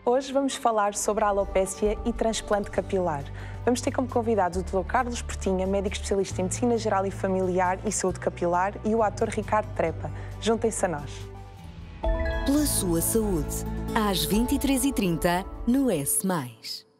Hoje vamos falar sobre a alopécia e transplante capilar. Vamos ter como convidados o Dr. Carlos Portinha, médico especialista em Medicina Geral e Familiar e Saúde Capilar, e o ator Ricardo Trepa. Juntem-se a nós. Pela sua saúde, às 23h30 no S+.